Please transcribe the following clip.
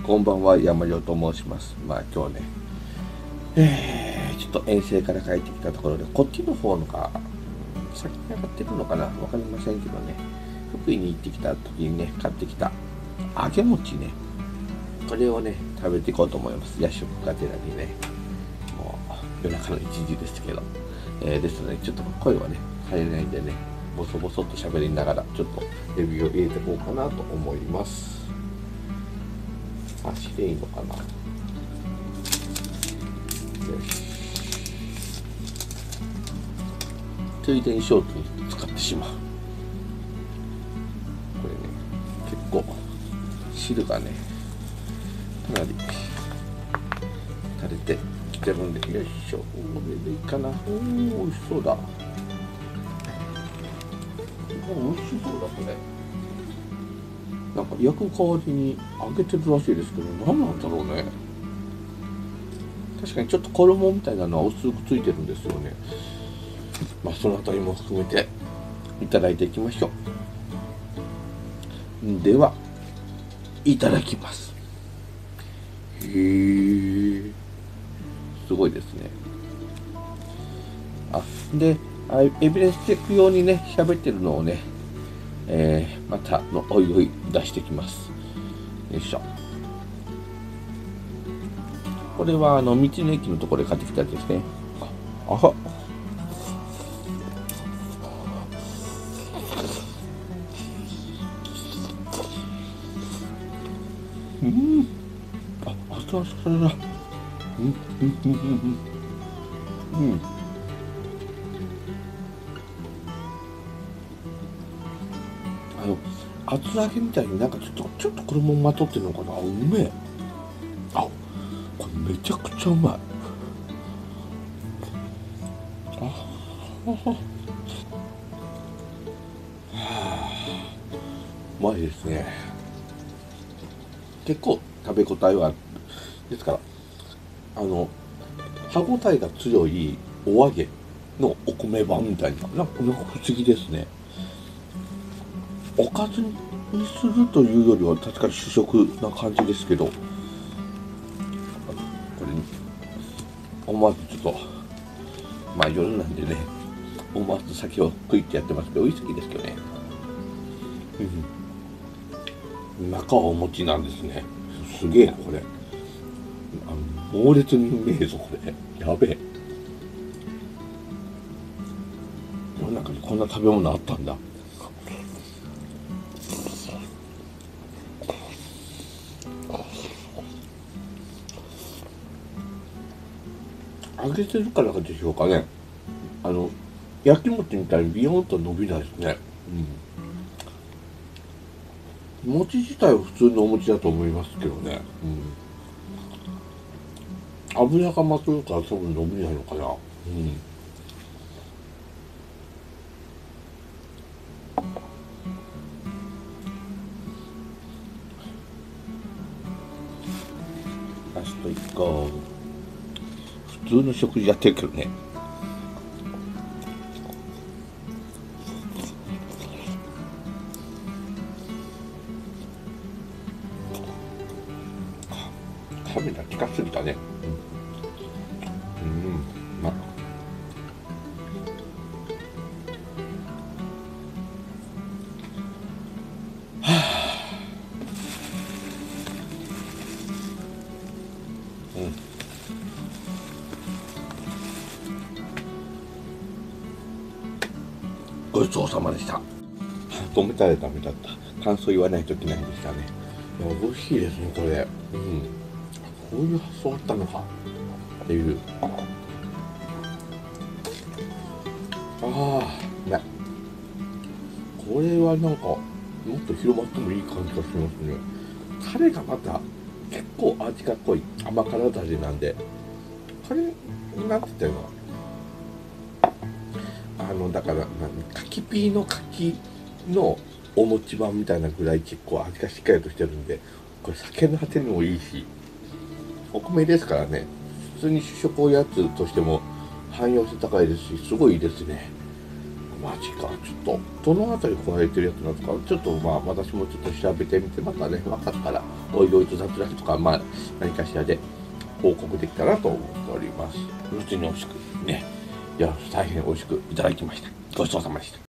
こんばんは、山城と申します。今日ね、ちょっと遠征から帰ってきたところで、こっちの方のが先に上がってるのかなわかりませんけどね、福井に行ってきた時にね、買ってきた揚げ餅ね、これをね、食べていこうと思います。夜食がてらにね、もう夜中の1時ですけど、ですので、ちょっと声はね、入れないんでね、ボソボソっと喋りながら、ちょっとレビューを入れていこうかなと思います。足でいいのかな。よし。ついでにショートに使ってしまう。これね、結構汁がね、かなり垂れてきてるんで、よいしょ。これでいいかな。美味しそうだ。美味しそうだ、これ。なんか焼く代わりに揚げてるらしいですけど、何なんだろうね。確かにちょっと衣みたいなのは薄くついてるんですよね。そのあたりも含めていただいていきましょう。では、いただきます。へー、すごいですね。で、エビデンスチェック用にね、喋ってるのをね、またおいおい出してきます。よいしょ。これは道の駅のところで買ってきたやつですね。あは。熱々それだ。厚揚げみたいになんかちょっと衣まとってるのかな。うめえ。これめちゃくちゃうまい。うまいですね。結構食べ応えはある。ですから歯ごたえが強いお揚げのお米版みたいな、なんか不思議ですね。おかずにするというよりは確かに主食な感じですけど、これ思わずちょっと夜なんでね、思わず酒をクイってやってますけど、ウイスキーですけどね。中はお餅なんですね。すげえなこれ。猛烈にうめえぞこれ。やべえ。世の中にこんな食べ物あったんだ。揚げてるからでしょうかね。焼き餅みたいにビヨーンと伸びないですね。餅自体は普通のお餅だと思いますけどね。油がまとうから多分伸びないのかな。ラスト1個。普通の食事やってるけどね。カメラ近すぎたね。ごちそうさまでした。止めたらダメだった。感想言わないといけないんでしたね。美味しいですねこれ。こういう発想あったのかっていう。ね、これはなんかもっと広まってもいい感じがしますね。タレがまた結構味が濃い甘辛だれなんで、これなんて言ったらいいの、だから柿ピーの柿のお餅版みたいなぐらい結構味がしっかりとしてるんで、これ酒のあてにもいいし、お米ですからね、普通に主食おやつとしても汎用性高いですし、すごいいいですね。 マジか。ちょっと、どのあたり加えてるやつなんですか。ちょっとまあ、私もちょっと調べてみて、またね、分かったら、おいおいと雑談とか、まあ、何かしらで報告できたらと思っております。普通に美味しくね。いや、大変美味しくいただきました。ごちそうさまでした。